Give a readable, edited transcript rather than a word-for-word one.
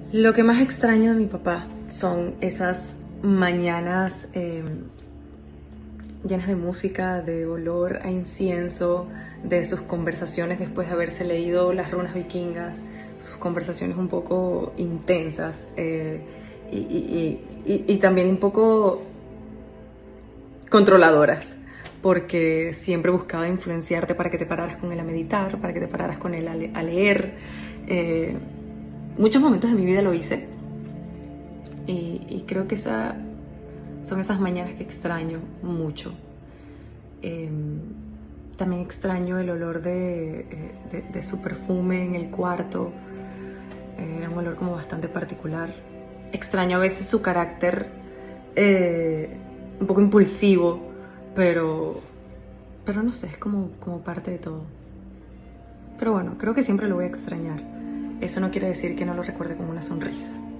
Lo que más extraño de mi papá son esas mañanas llenas de música, de olor a incienso, de sus conversaciones después de haberse leído las runas vikingas, sus conversaciones un poco intensas y también un poco controladoras, porque siempre buscaba influenciarte para que te pararas con él a meditar, para que te pararas con él a leer. Muchos momentos de mi vida lo hice y creo que son esas mañanas que extraño mucho. También extraño el olor de su perfume en el cuarto. Era un olor como bastante particular. Extraño a veces su carácter un poco impulsivo, pero no sé, es como parte de todo. Pero bueno, creo que siempre lo voy a extrañar. Eso no quiere decir que no lo recuerde con una sonrisa.